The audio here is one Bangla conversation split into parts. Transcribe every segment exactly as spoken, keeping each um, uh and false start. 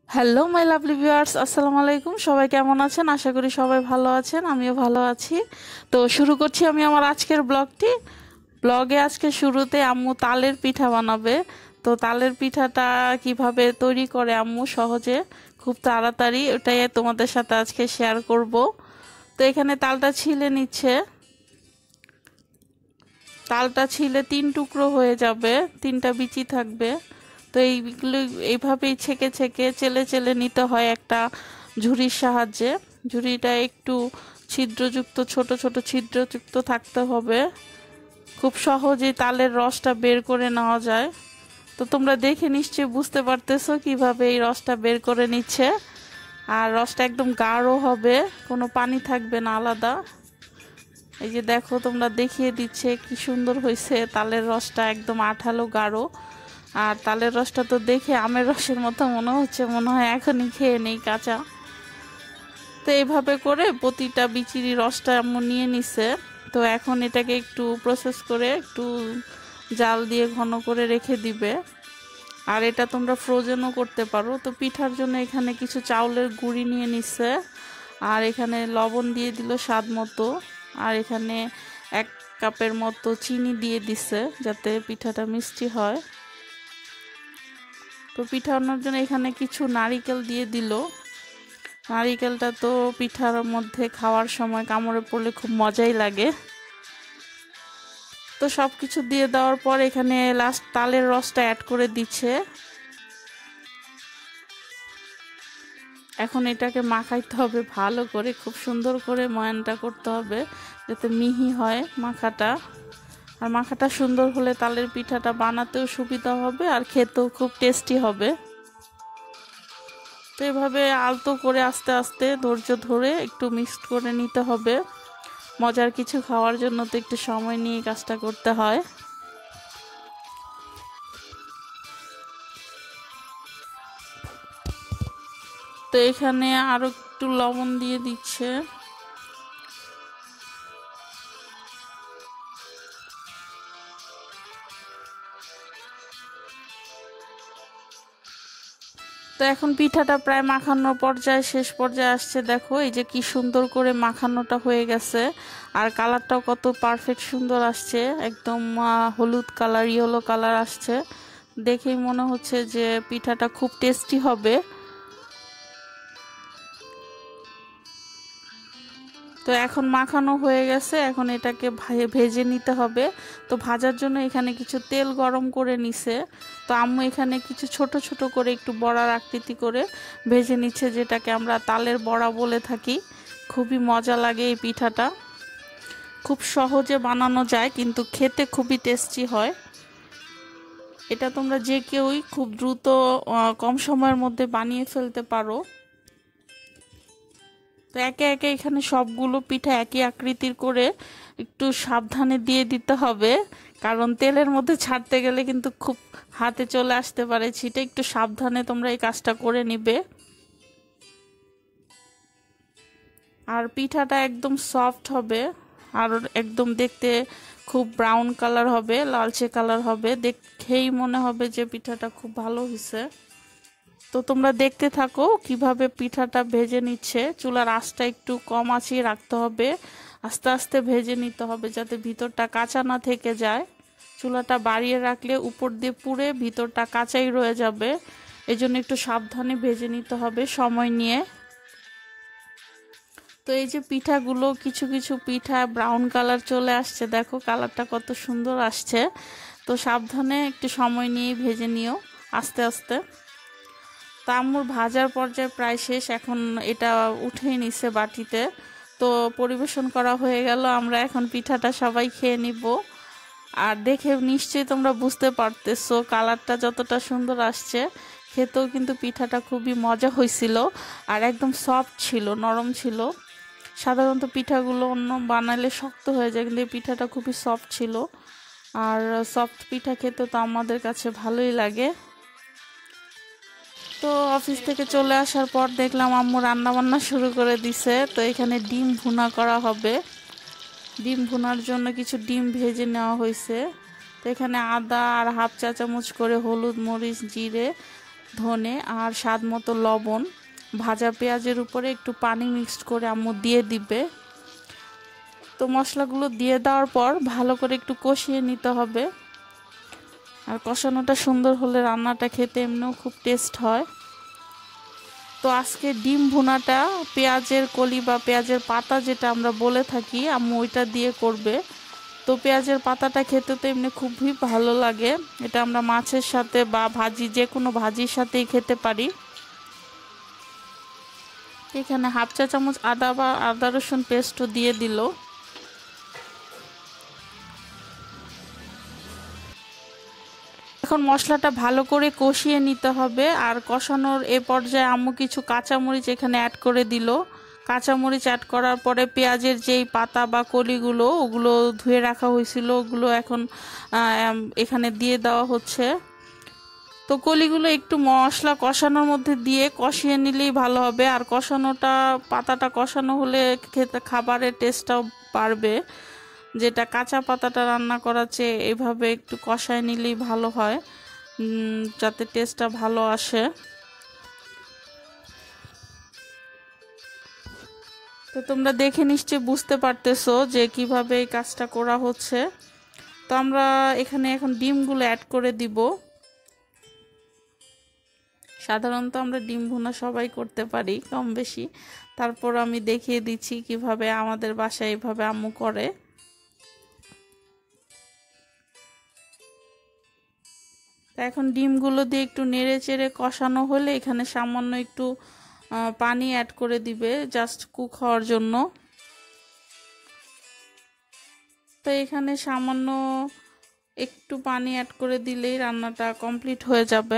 হ্যালো মাই লাভলি ভিউয়ার্স, আসসালামু আলাইকুম। সবাই কেমন আছেন? আশা করি সবাই ভালো আছেন, আমিও ভালো আছি। তো শুরু করছি আমি আমার আজকের ব্লগটি। ব্লগে আজকে শুরুতে আম্মু তালের পিঠা বানাবে। তো তালের পিঠাটা কিভাবে তৈরি করে আম্মু সহজে, খুব তাড়াতাড়ি, ওটাই তোমাদের সাথে আজকে শেয়ার করব। তো এখানে তালটা ছিলে নিচ্ছে। তালটা ছিলে তিন টুকরো হয়ে যাবে, তিনটা বিচি থাকবে। তো এইগুলো এইভাবেই ছেঁকে ছেঁকে চেলে চেলে নিতে হয় একটা ঝুড়ির সাহায্যে। ঝুড়িটা একটু ছিদ্রযুক্ত, ছোট ছোট ছিদ্রযুক্ত থাকতে হবে। খুব সহজেই তালের রসটা বের করে নেওয়া যায়। তো তোমরা দেখে নিশ্চয়ই বুঝতে পারতেছো কিভাবে এই রসটা বের করে নিচ্ছে। আর রসটা একদম গাঢ় হবে, কোনো পানি থাকবে না আলাদা। এই যে দেখো, তোমরা দেখিয়ে দিচ্ছে কি সুন্দর হয়েছে তালের রসটা, একদম আঠালো গাঢ়। আর তালের রসটা তো দেখে আমের রসের মতো মনে হচ্ছে, মনে হয় এখনই খেয়ে নেই কাঁচা। তো এইভাবে করে প্রতিটা বিচিরি রসটা আম্মু নিয়ে নিছে। তো এখন এটাকে একটু প্রসেস করে একটু জাল দিয়ে ঘন করে রেখে দিবে। আর এটা তোমরা ফ্রোজেনও করতে পারো। তো পিঠার জন্য এখানে কিছু চাউলের গুঁড়ি নিয়ে নিচ্ছে, আর এখানে লবণ দিয়ে দিল স্বাদ মতো, আর এখানে এক কাপের মতো চিনি দিয়ে দিছে যাতে পিঠাটা মিষ্টি হয়। তো পিঠা বানানোর জন্য এখানে কিছু নারিকেল দিয়ে দিল। নারিকেলটা তো পিঠার মধ্যে খাওয়ার সময় কামড়ে পড়লে খুব মজাই লাগে। তো সব কিছু দিয়ে দেওয়ার পর এখানে লাস্ট তালের রসটা অ্যাড করে দিচ্ছে। এখন এটাকে মাখাইতে হবে ভালো করে, খুব সুন্দর করে ময়ানটা করতে হবে যাতে মিহি হয় মাখাটা। আর মাখাটা সুন্দর হলে তালের পিঠাটা বানাতেও সুবিধা হবে আর খেতেও খুব টেস্টি হবে। তো এভাবে আলতো করে আস্তে আস্তে ধৈর্য ধরে একটু মিক্সড করে নিতে হবে। মজার কিছু খাওয়ার জন্য তো একটু সময় নিয়ে কাজটা করতে হয়। তো এখানে আরো একটু লবণ দিয়ে দিচ্ছে। তো এখন পিঠাটা প্রায় মাখানোর পর্যায়ে, শেষ পর্যায়ে আসছে। দেখো এই যে কি সুন্দর করে মাখানোটা হয়ে গেছে, আর কালারটাও কত পারফেক্ট সুন্দর আসছে, একদম হলুদ কালার, ইয়েলো কালার আসছে। দেখেই মনে হচ্ছে যে পিঠাটা খুব টেস্টি হবে। তো এখন মাখানো হয়ে গেছে, এখন এটাকে ভেজে নিতে হবে। তো ভাজার জন্য এখানে কিছু তেল গরম করে নিছে। তো আম্মু এখানে কিছু ছোট ছোট করে একটু বড়ার আকৃতি করে ভেজে নিচ্ছে, যেটাকে আমরা তালের বড়া বলে থাকি। খুবই মজা লাগে এই পিঠাটা, খুব সহজে বানানো যায় কিন্তু খেতে খুবই টেস্টি হয়। এটা তোমরা যে কেউই খুব দ্রুত কম সময়ের মধ্যে বানিয়ে ফেলতে পারো। তো একে একে এখানে সবগুলো পিঠা একই আকৃতির করে একটু সাবধানে দিয়ে দিতে হবে, কারণ তেলের মধ্যে ছাড়তে গেলে কিন্তু খুব হাতে চলে আসতে পারে ছিটে। একটু সাবধানে তোমরা এই কাজটা করে নিবে। আর পিঠাটা একদম সফট হবে, আর একদম দেখতে খুব ব্রাউন কালার হবে, লালচে কালার হবে, দেখেই মনে হবে যে পিঠাটা খুব ভালো হয়েছে। তো তোমরা দেখতে থাকো কিভাবে পিঠাটা ভেজে নিচ্ছে। চুলার আঁচটা একটু কম আঁচে রাখতে হবে, আস্তে আস্তে ভেজে নিতে হবে যাতে ভিতরটা কাঁচা না থেকে যায়। চুলাটা বাড়িয়ে রাখলে উপর দিয়ে পুড়ে ভিতরটা কাঁচাই রয়ে যাবে, এজন্য একটু সাবধানে ভেজে নিতে হবে সময় নিয়ে। তো এই যে পিঠাগুলো, কিছু কিছু পিঠা ব্রাউন কালার চলে আসছে, দেখো কালারটা কত সুন্দর আসছে। তো সাবধানে একটু সময় নিয়ে ভেজে নিও আস্তে আস্তে। তা আম্মুর ভাজার পর্যায়ে প্রায় শেষ, এখন এটা উঠেই নিচ্ছে বাটিতে। তো পরিবেশন করা হয়ে গেল, আমরা এখন পিঠাটা সবাই খেয়ে নিব। আর দেখে নিশ্চয়ই তোমরা বুঝতে পারতেছো কালারটা যতটা সুন্দর আসছে, খেতেও কিন্তু পিঠাটা খুবই মজা হয়েছিল। আর একদম সফট ছিল, নরম ছিল। সাধারণত পিঠাগুলো অন্য বানালে শক্ত হয়ে যায়, কিন্তু এই পিঠাটা খুবই সফট ছিল। আর সফট পিঠা খেতে তো আমাদের কাছে ভালোই লাগে। তো অফিস থেকে চলে আসার পর দেখলাম আম্মু রান্না বান্না শুরু করে দিছে। তো এখানে ডিম ভুনা করা হবে। ডিম ভুনার জন্য কিছু ডিম ভেজে নেওয়া হয়েছে। তো এখানে আদা আর হাফ চা চামচ করে হলুদ, মরিচ, জিরে ধনে আর স্বাদ মতো লবণ, ভাজা পেঁয়াজের উপরে একটু পানি মিক্সড করে আম্মু দিয়ে দিবে। তো মশলাগুলো দিয়ে দেওয়ার পর ভালো করে একটু কষিয়ে নিতে হবে। আর কষানোটা সুন্দর হলে রান্নাটা খেতে এমনিও খুব টেস্ট হয়। তো আজকে ডিম ভুনাটা পেঁয়াজের কলি বা পেঁয়াজের পাতা যেটা আমরা বলে থাকি, আম্মু ওইটা দিয়ে করবে। তো পেঁয়াজের পাতাটা খেতে তো এমনি খুবই ভালো লাগে। এটা আমরা মাছের সাথে বা ভাজি, যে কোনো ভাজির সাথেই খেতে পারি। এখানে হাফ চা চামচ আদা বা আদা রসুন পেস্টও দিয়ে দিল। এখন মশলাটা ভালো করে কষিয়ে নিতে হবে। আর কষানোর এ পর্যায়ে আম্মু কিছু কাঁচামরিচ এখানে অ্যাড করে দিল। কাঁচামরিচ অ্যাড করার পরে পেঁয়াজের যেই পাতা বা কলিগুলো ওগুলো ধুয়ে রাখা হয়েছিল ওগুলো এখন এখানে দিয়ে দেওয়া হচ্ছে। তো কলিগুলো একটু মশলা কষানোর মধ্যে দিয়ে কষিয়ে নিলেই ভালো হবে। আর কষানোটা পাতাটা কষানো হলে খেতে খাবারের টেস্টটাও বাড়বে। যেটা কাঁচা পাতাটা রান্না করার চেয়ে এইভাবে একটু কষায় নিলেই ভালো হয়, যাতে টেস্টটা ভালো আসে। তো তোমরা দেখে নিশ্চয়ই বুঝতে পারতেছো যে কিভাবে এই কাজটা করা হচ্ছে। তো আমরা এখানে এখন ডিমগুলো অ্যাড করে দিব। সাধারণত আমরা ডিম ভুনা সবাই করতে পারি কম বেশি, তারপর আমি দেখিয়ে দিচ্ছি কিভাবে আমাদের বাসায় এইভাবে আম্মু করে। এখন ডিমগুলো দিয়ে একটু নেড়ে চেড়ে কষানো হলে এখানে সামান্য একটু পানি অ্যাড করে দিবে জাস্ট কুক হওয়ার জন্য। তো এখানে সামান্য একটু পানি অ্যাড করে দিলেই রান্নাটা কমপ্লিট হয়ে যাবে।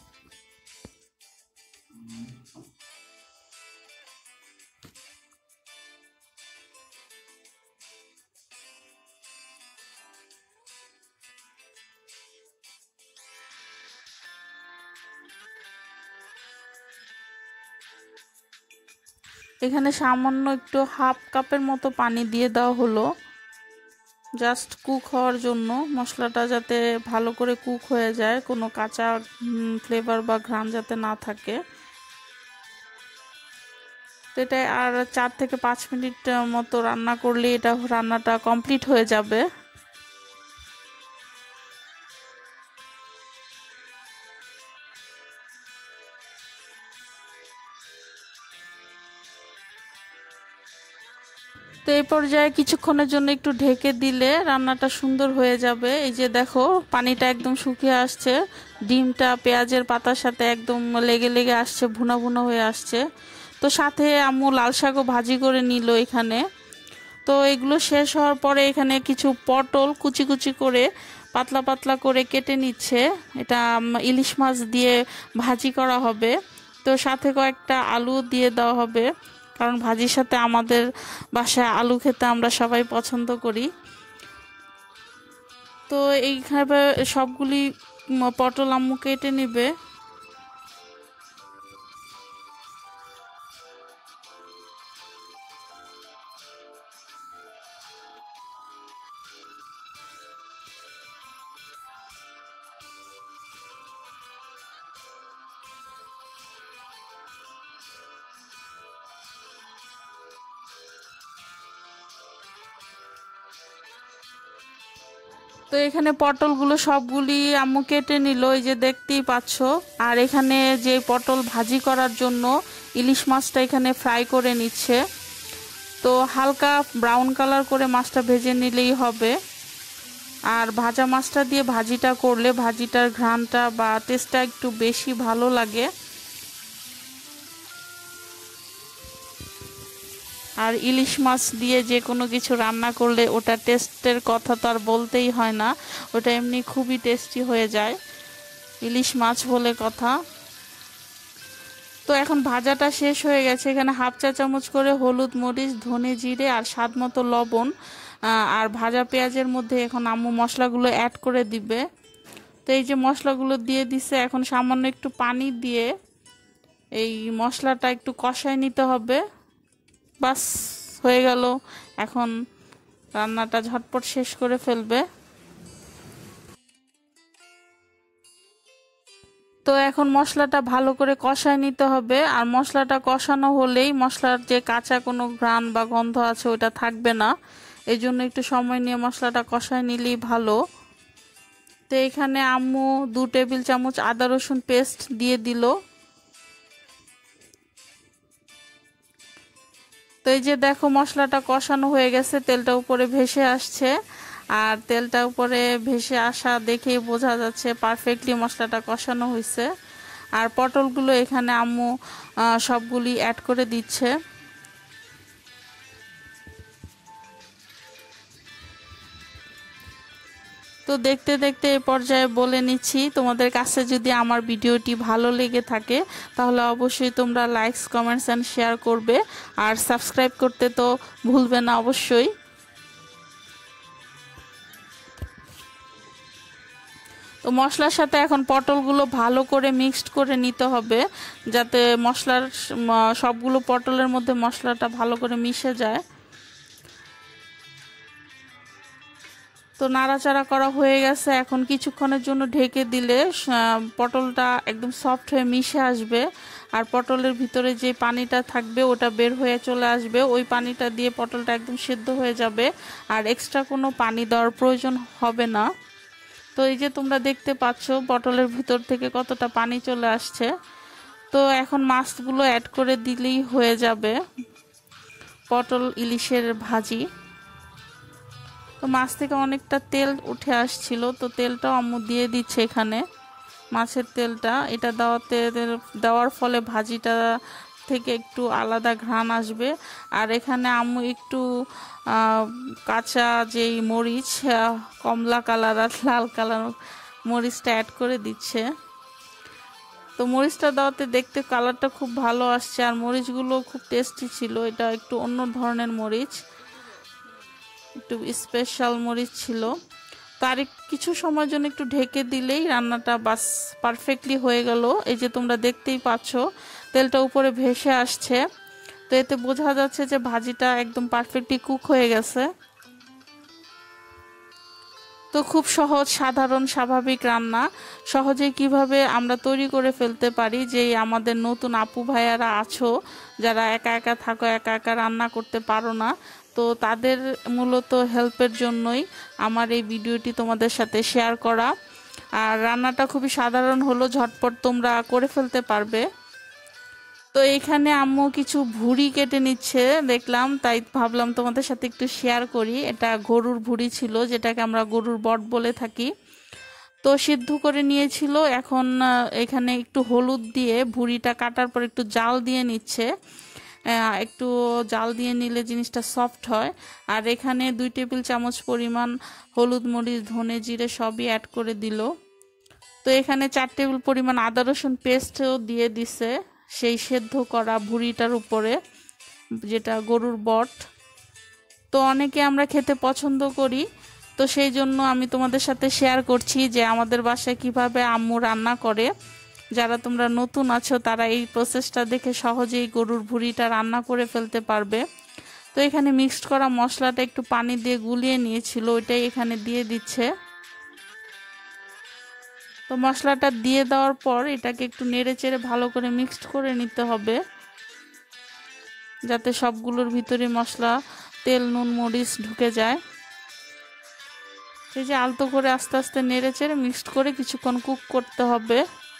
এখানে সামান্য একটু হাফ কাপের মতো পানি দিয়ে দেওয়া হলো জাস্ট কুক হওয়ার জন্য, মশলাটা যাতে ভালো করে কুক হয়ে যায়, কোনো কাঁচা ফ্লেভার বা ঘ্রাণ যাতে না থাকে। তো এটা আর চার থেকে পাঁচ মিনিট মতো রান্না করলে এটা রান্নাটা কমপ্লিট হয়ে যাবে। তো এই পর্যায়ে কিছুক্ষণের জন্য একটু ঢেকে দিলে রান্নাটা সুন্দর হয়ে যাবে। এই যে দেখো পানিটা একদম শুকিয়ে আসছে, ডিমটা পেঁয়াজের পাতার সাথে একদম লেগে লেগে আসছে, ভুনা ভুনা হয়ে আসছে। তো সাথে আম্মু লাল শাকও ভাজি করে নিল এখানে। তো এগুলো শেষ হওয়ার পরে এখানে কিছু পটল কুচি কুচি করে পাতলা পাতলা করে কেটে নিচ্ছে। এটা ইলিশ মাছ দিয়ে ভাজি করা হবে। তো সাথে কয়েকটা আলু দিয়ে দেওয়া হবে, কারণ ভাজির সাথে আমাদের বাসায় আলু খেতে আমরা সবাই পছন্দ করি। তো এইভাবে সবগুলি পটল আম্মু কেটে নিবে। তো এখানে পটলগুলো সবগুলি আম্মু কেটে নিল, এই যে দেখতেই পাচ্ছ। আর এখানে যে পটল ভাজি করার জন্য ইলিশ মাছটা এখানে ফ্রাই করে নিচ্ছে। তো হালকা ব্রাউন কালার করে মাছটা ভেজে নিলেই হবে। আর ভাজা মাছটা দিয়ে ভাজিটা করলে ভাজিটার ঘ্রাণটা বা টেস্টটা একটু বেশি ভালো লাগে। আর ইলিশ মাছ দিয়ে যে কোনো কিছু রান্না করলে ওটা টেস্টের কথা তো আর বলতেই হয় না, ওটা এমনি খুবই টেস্টি হয়ে যায়, ইলিশ মাছ বলে কথা। তো এখন ভাজাটা শেষ হয়ে গেছে। এখানে হাফ চা চামচ করে হলুদ মরিচ ধনে জিরে আর স্বাদ মতো লবণ আর ভাজা পেঁয়াজের মধ্যে এখন আম্মু মশলাগুলো অ্যাড করে দিবে। তো এই যে মশলাগুলো দিয়ে দিছে, এখন সামান্য একটু পানি দিয়ে এই মশলাটা একটু কষায় নিতে হবে। বাস হয়ে গেল, এখন রান্নাটা ঝটপট শেষ করে ফেলবে। তো এখন মশলাটা ভালো করে কষায় নিতে হবে, আর মশলাটা কষানো হলেই মশলার যে কাঁচা কোনো ঘ্রাণ বা গন্ধ আছে ওটা থাকবে না। এই জন্য একটু সময় নিয়ে মশলাটা কষায় নিলেই ভালো। তো এখানে আম্মু দু টেবিল চামচ আদা রসুন পেস্ট দিয়ে দিল। তো এই যে দেখো মশলাটা কষানো হয়ে গেছে, তেলটা উপরে ভেসে আসছে, আর তেলটা উপরে ভেসে আসা দেখেই বোঝা যাচ্ছে পারফেক্টলি মশলাটা কষানো হয়েছে। আর পটলগুলো এখানে আম্মু সবগুলি অ্যাড করে দিচ্ছে। তো দেখতে দেখতে এই পর্যায়ে বলে নিচ্ছি, তোমাদের কাছে যদি আমার ভিডিওটি ভালো লেগে থাকে তাহলে অবশ্যই তোমরা লাইকস কমেন্টস অ্যান্ড শেয়ার করবে, আর সাবস্ক্রাইব করতে তো ভুলবে না অবশ্যই। তো মশলার সাথে এখন পটলগুলো ভালো করে মিক্সড করে নিতে হবে, যাতে মশলার সবগুলো পটলের মধ্যে মশলাটা ভালো করে মিশে যায়। তো নাড়াচাড়া করা হয়ে গেছে, এখন কিছুক্ষণের জন্য ঢেকে দিলে পটলটা একদম সফট হয়ে মিশে আসবে, আর পটলের ভিতরে যে পানিটা থাকবে ওটা বের হয়ে চলে আসবে। ওই পানিটা দিয়ে পটলটা একদম সিদ্ধ হয়ে যাবে, আর এক্সট্রা কোনো পানি দেওয়ার প্রয়োজন হবে না। তো এই যে তোমরা দেখতে পাচ্ছ পটলের ভিতর থেকে কতটা পানি চলে আসছে। তো এখন মাছগুলো অ্যাড করে দিলেই হয়ে যাবে পটল ইলিশের ভাজি। তো মাছ থেকে অনেকটা তেল উঠে আসছিল, তো তেলটাও আম্মু দিয়ে দিচ্ছে এখানে, মাছের তেলটা। এটা দেওয়াতে দেওয়ার ফলে ভাজিটা থেকে একটু আলাদা ঘ্রাণ আসবে। আর এখানে আম্মু একটু কাঁচা যেই মরিচ, কমলা কালার আর লাল কালার মরিচটা অ্যাড করে দিচ্ছে। তো মরিচটা দেওয়াতে দেখতে কালারটা খুব ভালো আসছে, আর মরিচগুলো খুব টেস্টি ছিল। এটা একটু অন্য ধরনের মরিচ, একটু স্পেশাল মরিচ ছিল। তার কিছু সময়ের জন্য একটু ঢেকে দিলেই রান্নাটা বাস পারফেক্টলি হয়ে গেল। এই যে তোমরা দেখতেই পাচ্ছ তেলটা উপরে ভেসে আসছে, তো এতে বোঝা যাচ্ছে যে ভাজিটা একদম পারফেক্টলি কুক হয়ে গেছে। তো খুব সহজ সাধারণ স্বাভাবিক রান্না, সহজে কিভাবে আমরা তৈরি করে ফেলতে পারি। যে আমাদের নতুন আপু ভাইয়ারা আছো যারা একা একা থাকো, একা একা রান্না করতে পারো না, তো তাদের মূলত হেল্পের জন্যই আমার এই ভিডিওটি তোমাদের সাথে শেয়ার করা। আর রান্নাটা খুবই সাধারণ হলো, ঝটপট তোমরা করে ফেলতে পারবে। তো এখানে আম্মু কিছু ভুঁড়ি কেটে নিচ্ছে দেখলাম, তাই ভাবলাম তোমাদের সাথে একটু শেয়ার করি। এটা গরুর ভুঁড়ি ছিল, যেটাকে আমরা গরুর বট বলে থাকি। তো সিদ্ধ করে নিয়েছিল, এখন এখানে একটু হলুদ দিয়ে ভুঁড়িটা কাটার পর একটু জাল দিয়ে নিচ্ছে। একটু জাল দিয়ে নিলে জিনিসটা সফট হয়। আর এখানে দুই টেবিল চামচ পরিমাণ হলুদ মরিচ ধনে জিরে সবই অ্যাড করে দিল। তো এখানে চার টেবিল পরিমাণ আদা রসুন পেস্টও দিয়ে দিছে সেই সেদ্ধ করা ভুঁড়িটার উপরে, যেটা গরুর বট। তো অনেকে আমরা খেতে পছন্দ করি, তো সেই জন্য আমি তোমাদের সাথে শেয়ার করছি যে আমাদের বাসায় কিভাবে আম্মু রান্না করে। যারা তোমরা নতুন আছো তারা এই প্রসেসটা দেখে সহজেই গরুর ভুঁড়িটা রান্না করে ফেলতে পারবে। তো এখানে মিক্সড করা মশলাটা একটু পানি দিয়ে গুলিয়ে নিয়েছিল, ওইটাই এখানে দিয়ে দিচ্ছে। তো মশলাটা দিয়ে দেওয়ার পর এটাকে একটু নেড়ে চেড়ে ভালো করে মিক্সড করে নিতে হবে, যাতে সবগুলোর ভিতরে মশলা তেল নুন মরিচ ঢুকে যায়। এই যে আলতো করে আস্তে আস্তে নেড়ে চেড়ে মিক্সড করে কিছুক্ষণ কুক করতে হবে।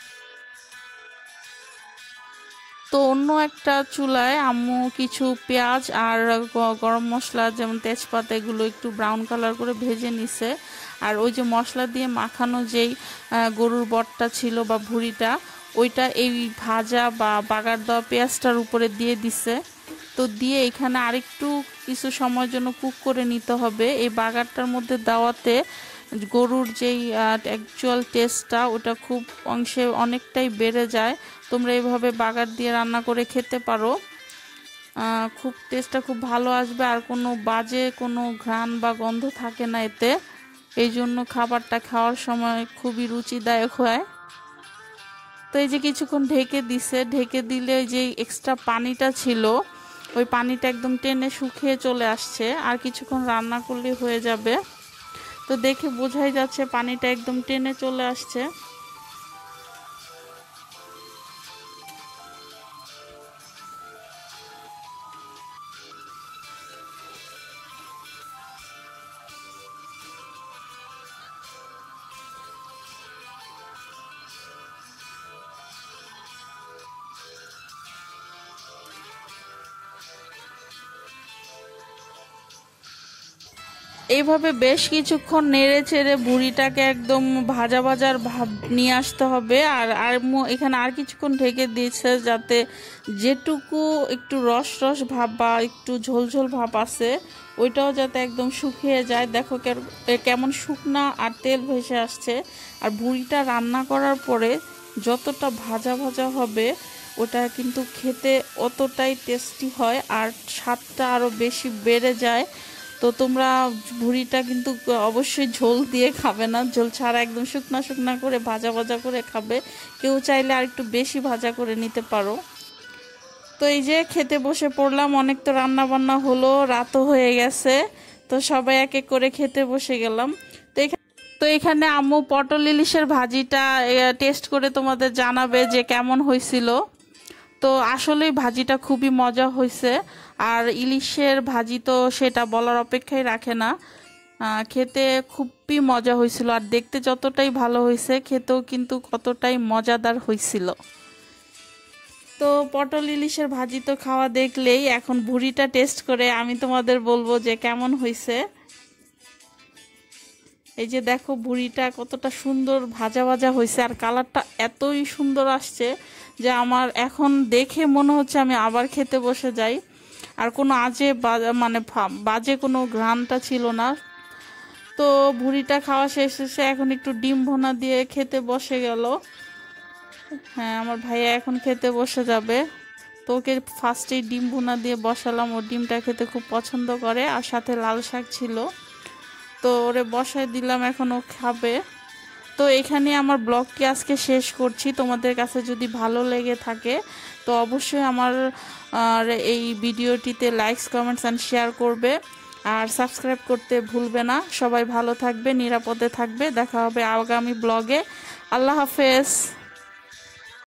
তো অন্য একটা চুলায় আম্মু কিছু পেঁয়াজ আর গরম মশলা যেমন তেজপাতা এগুলো একটু ব্রাউন কালার করে ভেজে নিছে। আর ওই যে মশলা দিয়ে মাখানো যেই গরুর বটটা ছিল বা ভুঁড়িটা, ওইটা এই ভাজা বা বাগার দেওয়া পেঁয়াজটার উপরে দিয়ে দিছে। তো দিয়ে এখানে আরেকটু কিছু সময়ের জন্য কুক করে নিতে হবে। এই বাগারটার মধ্যে দেওয়াতে গরুর যেই অ্যাকচুয়াল টেস্টটা ওটা খুব অংশে অনেকটাই বেড়ে যায়। তোমরা এইভাবে বাগার দিয়ে রান্না করে খেতে পারো, খুব টেস্টটা খুব ভালো আসবে, আর কোনো বাজে কোনো ঘ্রাণ বা গন্ধ থাকে না এতে। এই জন্য খাবারটা খাওয়ার সময় খুবই রুচিদায়ক হয়। তো এই যে কিছুক্ষণ ঢেকে দিছে, ঢেকে দিলে যে এক্সট্রা পানিটা ছিল ওই পানিটা একদম টেনে শুকিয়ে চলে আসছে, আর কিছুক্ষণ রান্না করলে হয়ে যাবে। তো দেখে বোঝাই যাচ্ছে পানিটা একদম টেনে চলে আসছে। এইভাবে বেশ কিছুক্ষণ নেড়ে চেড়ে ভুঁড়িটাকে একদম ভাজা ভাজার ভাব নিয়ে আসতে হবে। আর আর এখানে আর কিছুক্ষণ ঢেকে দিয়েছে যাতে যেটুকু একটু রস রস ভাব বা একটু ঝোল ঝোল ভাব আছে ওইটাও যাতে একদম শুকিয়ে যায়। দেখো কেমন শুকনা আর তেল ভেসে আসছে। আর ভুঁড়িটা রান্না করার পরে যতটা ভাজা ভাজা হবে ওটা কিন্তু খেতে অতটাই টেস্টি হয় আর স্বাদটা আরও বেশি বেড়ে যায়। তো তোমরা ভুঁড়িটা কিন্তু অবশ্যই ঝোল দিয়ে খাবে না, ঝোল ছাড়া একদম শুকনা শুকনা করে ভাজা ভাজা করে খাবে। কেউ চাইলে আর একটু বেশি ভাজা করে নিতে পারো। তো এই যে খেতে বসে পড়লাম, অনেক তো রান্না বান্না হলো, রাতও হয়ে গেছে। তো সবাই এক এক করে খেতে বসে গেলাম। তো এখানে তো এখানে আম্মু পটল ইলিশের ভাজিটা টেস্ট করে তোমাদের জানাবে যে কেমন হয়েছিল। তো আসলেই ভাজিটা খুবই মজা হয়েছে। আর ইলিশের ভাজি তো সেটা বলার অপেক্ষাই রাখে না, খেতে খুবই মজা হয়েছিল। আর দেখতে যতটাই ভালো হয়েছে খেতেও কিন্তু কতটাই মজাদার হয়েছিল। তো পটল ইলিশের ভাজি তো খাওয়া দেখলেই, এখন ভুঁড়িটা টেস্ট করে আমি তোমাদের বলবো যে কেমন হয়েছে। এই যে দেখো ভুঁড়িটা কতটা সুন্দর ভাজা ভাজা হয়েছে আর কালারটা এতই সুন্দর আসছে যে আমার এখন দেখে মনে হচ্ছে আমি আবার খেতে বসে যাই। আর কোনো আজে মানে বাজে কোনো ঘ্রাণটা ছিল না। তো ভুঁড়িটা খাওয়া শেষ শেষে এখন একটু ডিম ভুনা দিয়ে খেতে বসে গেল। হ্যাঁ, আমার ভাইয়া এখন খেতে বসে যাবে। তো ওকে ফার্স্টেই ডিম ভুনা দিয়ে বসালাম, ও ডিমটা খেতে খুব পছন্দ করে। আর সাথে লাল শাক ছিল, তো ওরে বসায় দিলাম, এখন ও খাবে। তো এখানে আমার ব্লগটি আজকে শেষ করছি। তোমাদের কাছে যদি ভালো লেগে থাকে তো অবশ্যই আমার এই ভিডিওটিতে লাইকস কমেন্টস অ্যান্ড শেয়ার করবে আর সাবস্ক্রাইব করতে ভুলবে না। সবাই ভালো থাকবে, নিরাপদে থাকবে। দেখা হবে আগামী ব্লগে। আল্লাহ হাফেজ।